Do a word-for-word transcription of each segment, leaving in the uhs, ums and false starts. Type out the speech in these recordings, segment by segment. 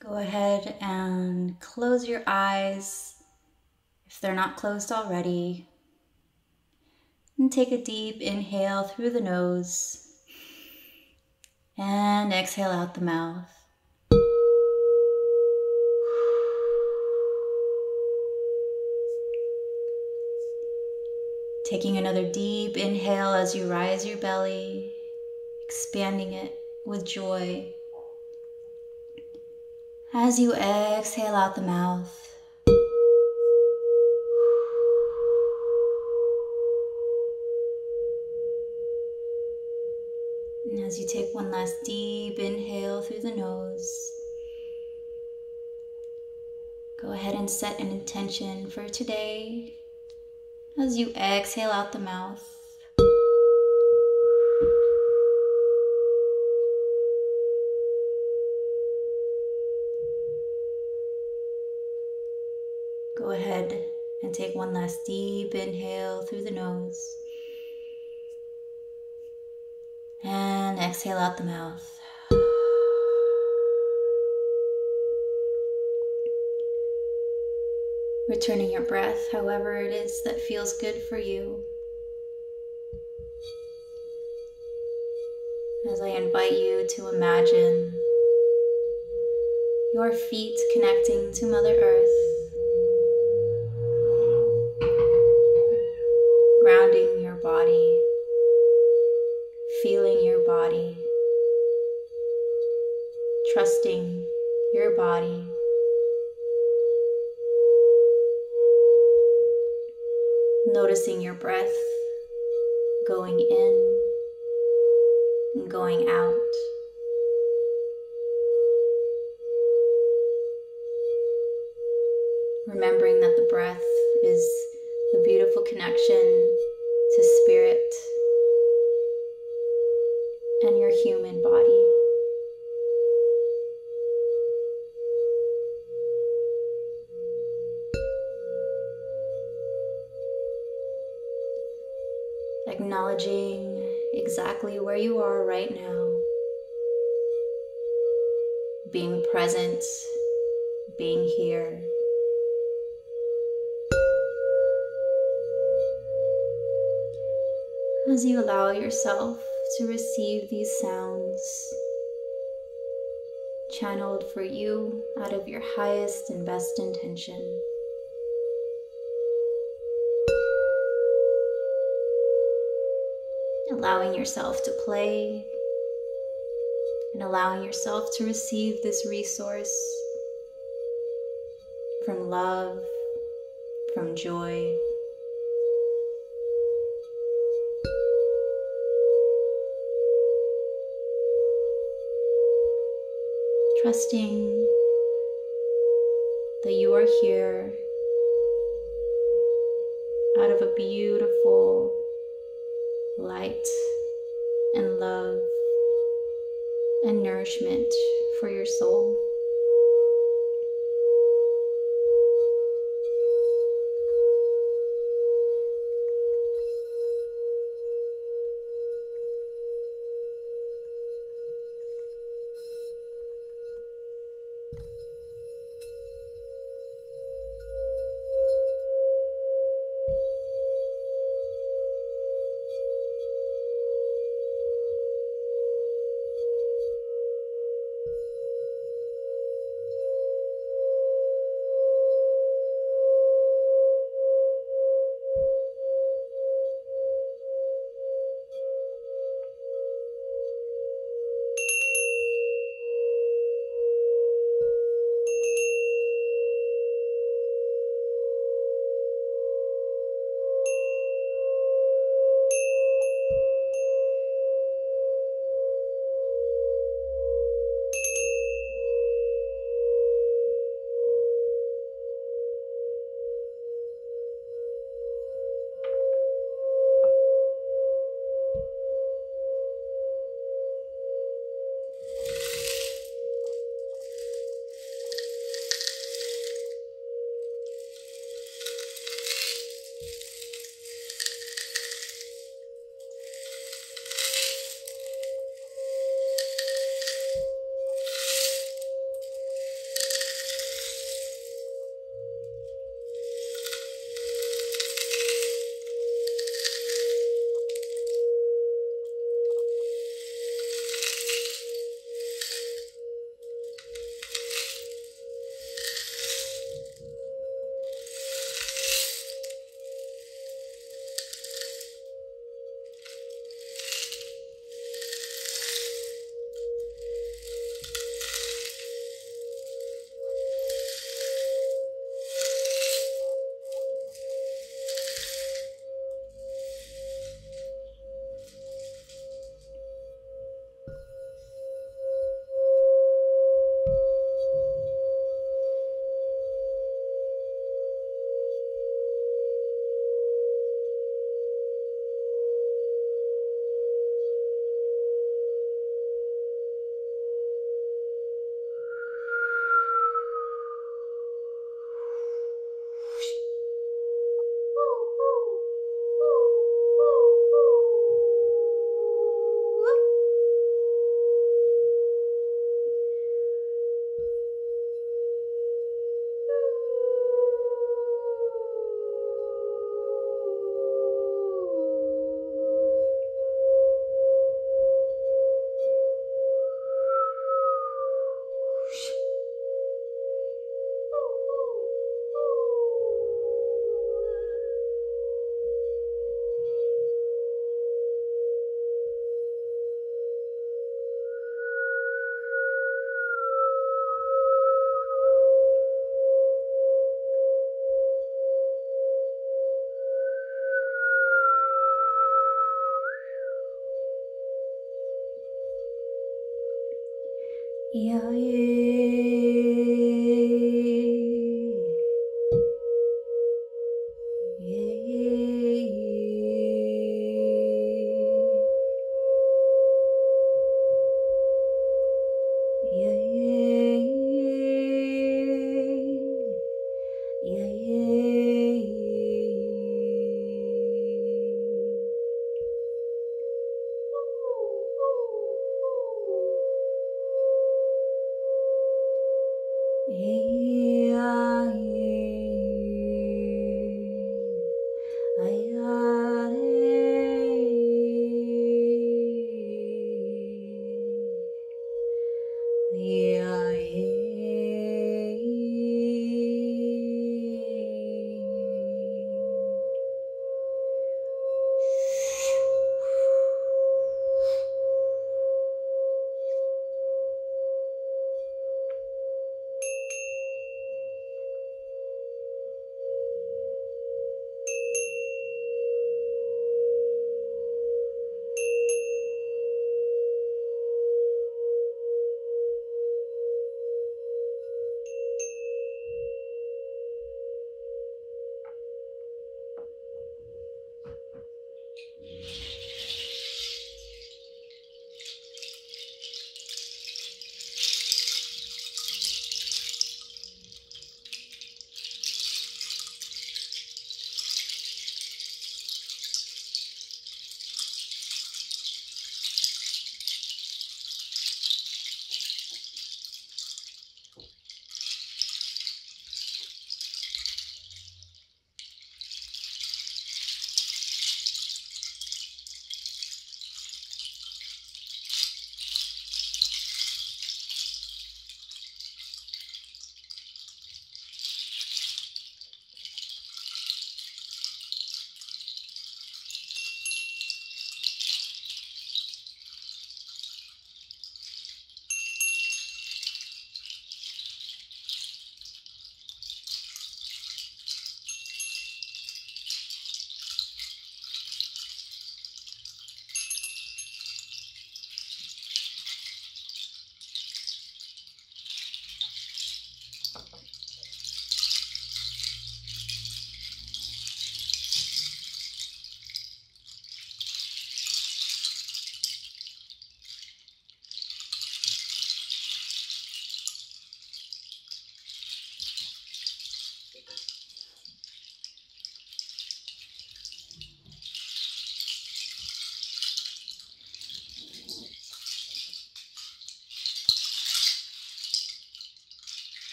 Go ahead and close your eyes if they're not closed already. And take a deep inhale through the nose and exhale out the mouth. Taking another deep inhale as you rise your belly, expanding it with joy. As you exhale out the mouth, and as you take one last deep inhale through the nose, go ahead and set an intention for today. As you exhale out the mouth, go ahead and take one last deep inhale through the nose and exhale out the mouth. Returning your breath however it is that feels good for you. As I invite you to imagine your feet connecting to Mother Earth, grounding your body, feeling your body, trusting your body. Noticing your breath going in and going out. Remembering that the breath is the beautiful connection to spirit and your human body. Acknowledging exactly where you are right now. Being present, being here. As you allow yourself to receive these sounds, channeled for you out of your highest and best intention. Allowing yourself to play and allowing yourself to receive this resource from love, from joy. Trusting that you are here out of a beautiful light and love and nourishment for your soul. Yeah, yeah.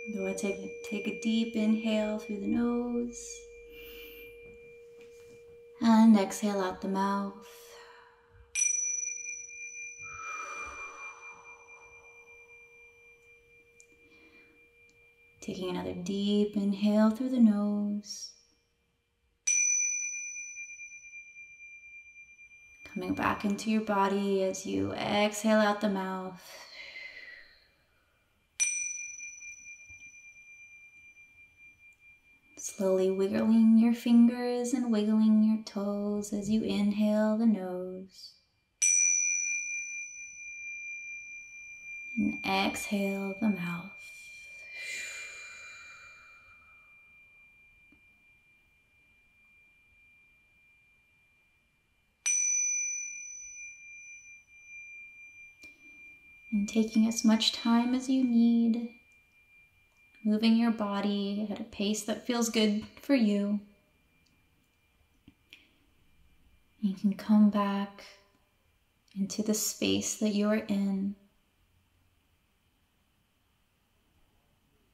Go ahead, take, take a deep inhale through the nose. And exhale out the mouth. Taking another deep inhale through the nose. Coming back into your body as you exhale out the mouth. Slowly wiggling your fingers and wiggling your toes as you inhale the nose. And exhale the mouth. And taking as much time as you need, moving your body at a pace that feels good for you. You can come back into the space that you are in.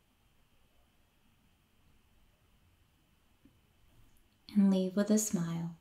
And leave with a smile.